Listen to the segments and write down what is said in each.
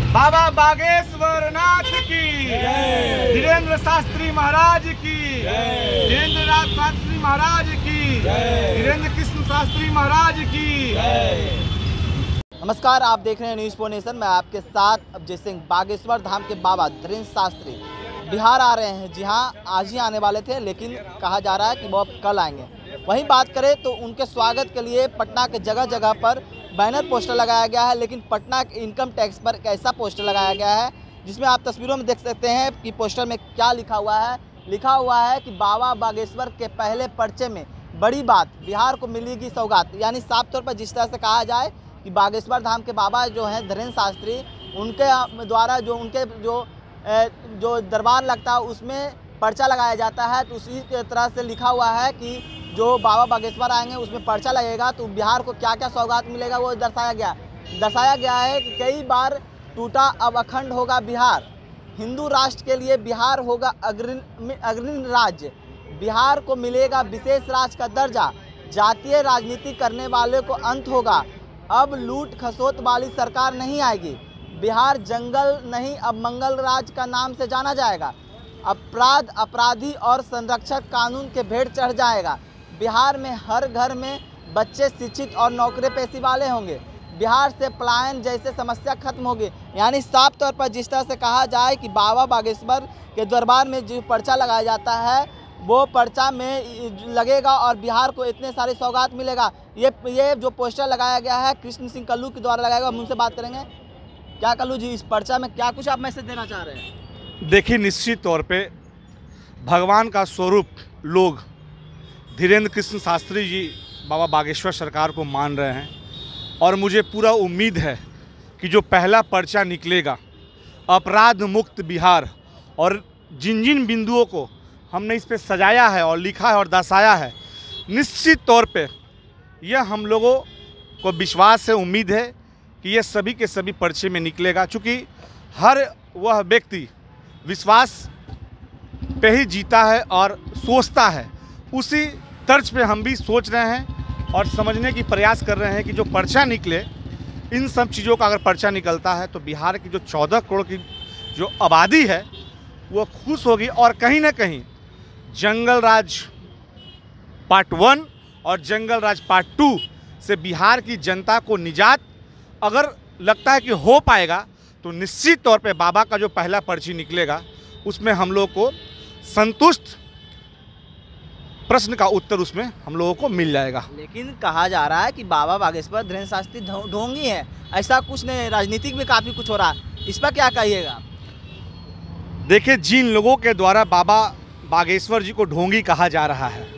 बाबा बागेश्वर नाथ की, धीरेन्द्र शास्त्री महाराज की, धीरेन्द्र नाथ शास्त्री महाराज की, धीरेन्द्र कृष्ण शास्त्री महाराज की। नमस्कार, आप देख रहे हैं न्यूज़ फॉर नेशन। मैं आपके साथ अजय सिंह। बागेश्वर धाम के बाबा धीरेन्द्र शास्त्री बिहार आ रहे हैं। जी हाँ, आज ही आने वाले थे, लेकिन कहा जा रहा है कि वो अब कल आएंगे। वहीं बात करें तो उनके स्वागत के लिए पटना के जगह जगह पर बैनर पोस्टर लगाया गया है, लेकिन पटना के इनकम टैक्स पर एक ऐसा पोस्टर लगाया गया है जिसमें आप तस्वीरों में देख सकते हैं कि पोस्टर में क्या लिखा हुआ है। लिखा हुआ है कि बाबा बागेश्वर के पहले पर्चे में बड़ी बात, बिहार को मिलेगी सौगात। यानी साफ तौर पर जिस तरह से कहा जाए कि बागेश्वर धाम के बाबा जो हैं धीरेन्द्र शास्त्री, उनके द्वारा जो दरबार लगता है उसमें पर्चा लगाया जाता है, तो उसी तरह से लिखा हुआ है कि जो बाबा बागेश्वर आएंगे उसमें पर्चा लगेगा तो बिहार को क्या क्या सौगात मिलेगा वो दर्शाया गया है कि कई बार टूटा अब अखंड होगा बिहार, हिंदू राष्ट्र के लिए बिहार होगा अग्रणी राज्य, बिहार को मिलेगा विशेष राज्य का दर्जा, जातीय राजनीति करने वाले को अंत होगा, अब लूट खसोट वाली सरकार नहीं आएगी, बिहार जंगल नहीं अब मंगल राज का नाम से जाना जाएगा, अपराधी और संरक्षक कानून के भेंट चढ़ जाएगा, बिहार में हर घर में बच्चे शिक्षित और नौकरी पेशे वाले होंगे, बिहार से पलायन जैसे समस्या खत्म होगी। यानी साफ तौर पर जिस तरह से कहा जाए कि बाबा बागेश्वर के दरबार में जो पर्चा लगाया जाता है वो पर्चा में लगेगा और बिहार को इतने सारे सौगात मिलेगा। ये जो पोस्टर लगाया गया है कृष्ण सिंह कल्लू के द्वारा लगाया गया। हम उनसे बात करेंगे। क्या कल्लू जी, इस पर्चा में क्या कुछ आप मैसेज देना चाह रहे हैं? देखिए, निश्चित तौर पे भगवान का स्वरूप लोग धीरेन्द्र कृष्ण शास्त्री जी बाबा बागेश्वर सरकार को मान रहे हैं और मुझे पूरा उम्मीद है कि जो पहला पर्चा निकलेगा अपराध मुक्त बिहार, और जिन जिन बिंदुओं को हमने इस पे सजाया है और लिखा है और दर्शाया है, निश्चित तौर पे यह हम लोगों को विश्वास है, उम्मीद है कि ये सभी के सभी पर्चे में निकलेगा। चूँकि हर वह व्यक्ति विश्वास पे ही जीता है और सोचता है, उसी तर्ज पे हम भी सोच रहे हैं और समझने की प्रयास कर रहे हैं कि जो पर्चा निकले, इन सब चीज़ों का अगर पर्चा निकलता है तो बिहार की जो 14 करोड़ की जो आबादी है वो खुश होगी और कहीं ना कहीं जंगल राज पार्ट 1 और जंगल राज पार्ट 2 से बिहार की जनता को निजात अगर लगता है कि हो पाएगा तो निश्चित तौर पे बाबा का जो पहला पर्ची निकलेगा उसमें हम लोग को संतुष्ट प्रश्न का उत्तर उसमें हम लोगों को मिल जाएगा। लेकिन कहा जा रहा है कि बाबा बागेश्वर धीरेन्द्र शास्त्री ढोंगी है, ऐसा कुछ नहीं, राजनीतिक में काफ़ी कुछ हो रहा है, इस पर क्या कहिएगा? देखिए, जिन लोगों के द्वारा बाबा बागेश्वर जी को ढोंगी कहा जा रहा है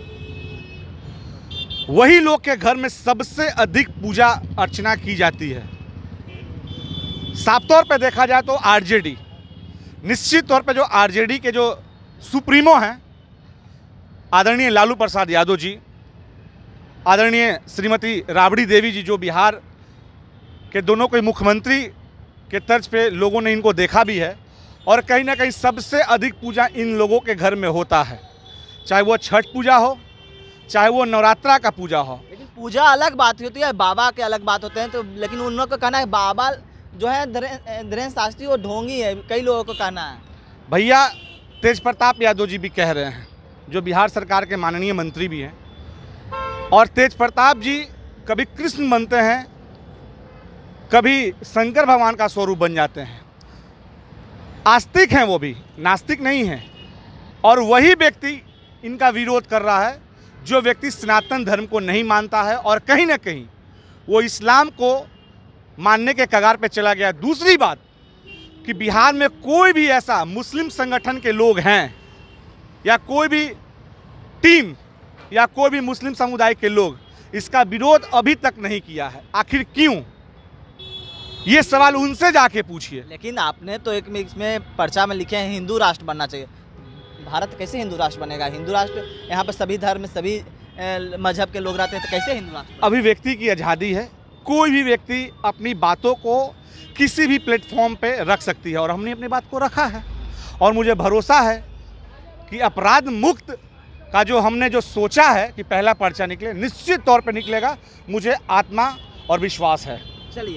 वही लोग के घर में सबसे अधिक पूजा अर्चना की जाती है। साफ तौर पे देखा जाए तो आरजेडी, निश्चित तौर पे जो आरजेडी के जो सुप्रीमो हैं आदरणीय लालू प्रसाद यादव जी, आदरणीय श्रीमती राबड़ी देवी जी, जो बिहार के दोनों के मुख्यमंत्री के तर्ज पे लोगों ने इनको देखा भी है, और कहीं ना कहीं सबसे अधिक पूजा इन लोगों के घर में होता है, चाहे वो छठ पूजा हो, चाहे वो नवरात्रा का पूजा हो। लेकिन पूजा अलग बात होती है, बाबा के अलग बात होते हैं, तो लेकिन उन लोगों का कहना है बाबा जो है धीरेन्द्र शास्त्री वो ढोंगी है, कई लोगों को कहना है। भैया तेज प्रताप यादव जी भी कह रहे हैं, जो बिहार सरकार के माननीय मंत्री भी हैं, और तेज प्रताप जी कभी कृष्ण बनते हैं, कभी शंकर भगवान का स्वरूप बन जाते हैं। आस्तिक हैं, वो भी नास्तिक नहीं हैं, और वही व्यक्ति इनका विरोध कर रहा है जो व्यक्ति सनातन धर्म को नहीं मानता है और कहीं ना कहीं वो इस्लाम को मानने के कगार पे चला गया। दूसरी बात कि बिहार में कोई भी ऐसा मुस्लिम संगठन के लोग हैं या कोई भी टीम या कोई भी मुस्लिम समुदाय के लोग इसका विरोध अभी तक नहीं किया है। आखिर क्यों? ये सवाल उनसे जाके पूछिए। लेकिन आपने तो एक इसमें पर्चा में लिखे हैं हिंदू राष्ट्र बनना चाहिए। भारत कैसे हिंदू राष्ट्र बनेगा? हिंदू राष्ट्र यहाँ पर सभी धर्म सभी मजहब के लोग रहते हैं, तो कैसे हिंदू राष्ट्र? अभिव्यक्ति की आज़ादी है, कोई भी व्यक्ति अपनी बातों को किसी भी प्लेटफॉर्म पे रख सकती है और हमने अपनी बात को रखा है और मुझे भरोसा है कि अपराध मुक्त का जो हमने जो सोचा है कि पहला पर्चा निकले, निश्चित तौर पे निकलेगा, मुझे आत्मा और विश्वास है। चलिए,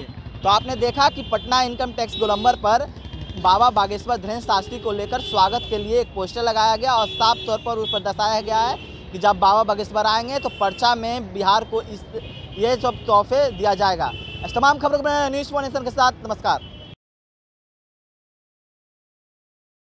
तो आपने देखा कि पटना इनकम टैक्स गोलंबर पर बाबा बागेश्वर धीरेन्द्र शास्त्री को लेकर स्वागत के लिए एक पोस्टर लगाया गया और साफ तौर पर उस पर दर्शाया गया है कि जब बाबा बागेश्वर आएंगे तो पर्चा में बिहार को ये सब तोहफे दिया जाएगा। इस तमाम खबरों को न्यूज़ 1 नेशन के साथ नमस्कार।